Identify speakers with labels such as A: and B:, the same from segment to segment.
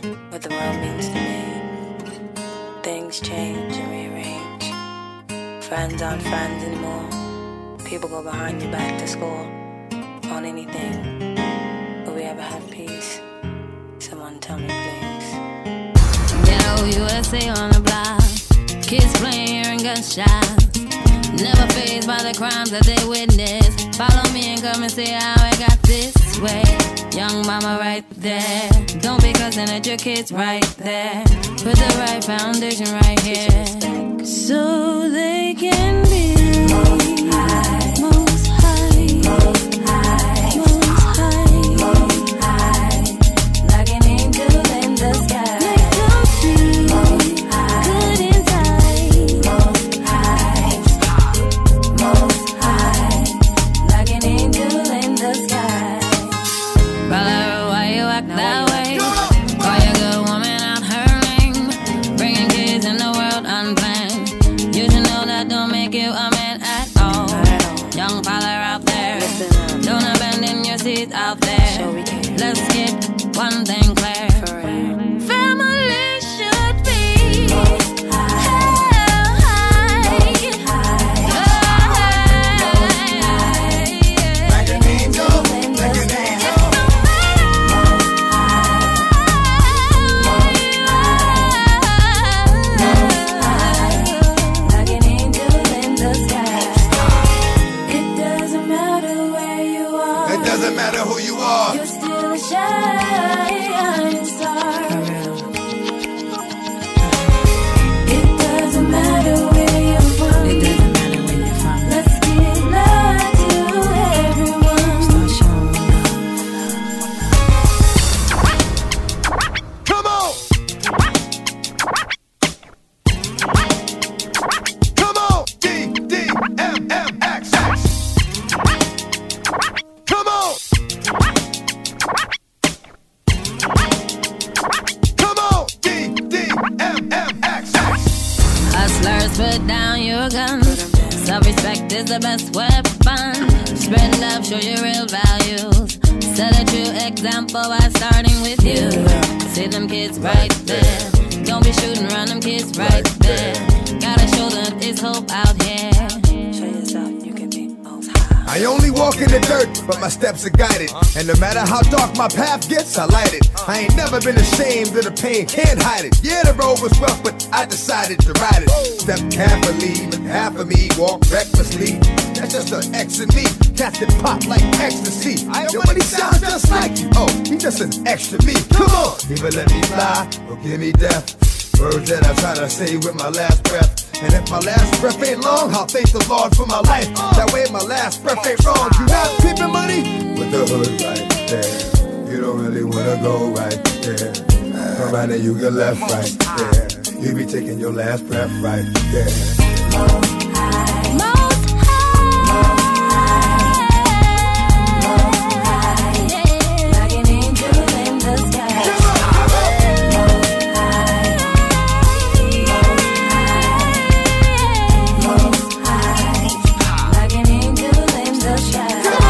A: what the world means to me. Things change and rearrange. Friends aren't friends anymore. People go behind your back to score on anything. Will we ever have peace? Someone tell me, please.
B: Ghetto USA on the block. Kids playing, hearing gunshots. Never fazed by the crimes that they witness. Follow me and come and see how I got this way. Young mama right there. Don't be cussing at your kids right there. Put the right foundation right here, so they can be most high, most high, most high, most high, most high, like an angel in the sky. Like don't feel good inside. Most high, most high, like an angel in the sky. Brother, why you act that way? Call your good woman out her name. Bringing kids in the world unplanned. You should know that don't make you a man at all. Young father out there, don't abandon your seeds out there. Let's get one thing clear. Family should be held high.
C: Like an angel, like an angel.
B: Like an angel in the sky. It doesn't matter where you are.
C: It doesn't matter who you are.
B: You're still a shining star. It doesn't matter where you're from. It doesn't matter where you're from. Let's give love to everyone. Start showing love.
C: Come on. Come on. D-D-M-M-X-X. Come on. Come on. D-D-M-M-X-X.
B: Hustlers, put down your guns. Self-respect is the best weapon. Spread love, show your real values. Set a true example by starting with you. See them kids right there. Don't be shooting around them kids right there. Gotta show them there's hope out here.
A: Show yourself you can be most high.
C: I only walk in the dirt, but my steps are guided. And no matter how dark my path gets, I light it. I ain't never been ashamed of the pain, can't hide it. Yeah, the road was rough, but I decided to ride it. Step carefully, but half of me walk recklessly. That's just an X in me. Cats that pop like ecstasy. Yo, but he sounds just like you. Oh, he just an extra me. Come on, either let me fly or give me death. Words that I try to say with my last breath. And if my last breath ain't long, I'll thank the Lord for my life. That way my last breath ain't wrong. You not keeping money? With the hood right there. You don't really wanna go right there. Come right and you get left right there. You be taking your last breath right there.
B: Most high, most high. Like an angel in the sky. Most high, like an angel in the sky.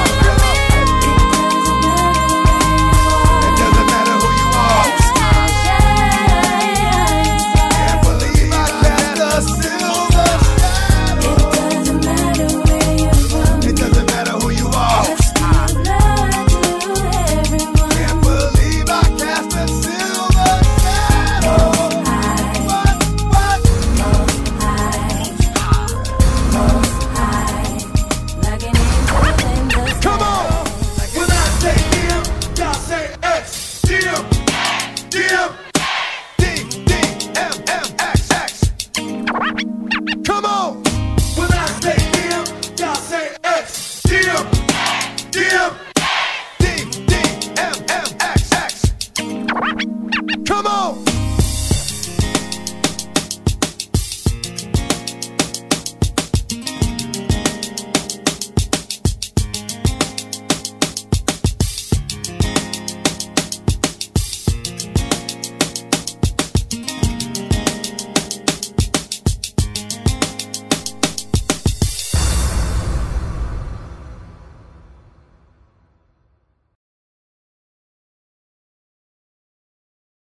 C: It doesn't matter who you are. Can't believe I cast a silver shadow. It doesn't matter who you are. Can't believe I cast a silver shadow. Come on! When I say DM, y'all say X. DM, DM, D, D, M, M, X, X. Come on! When I say DM, y'all say X. DM, DM, D, D, M, M, X, X. Come on!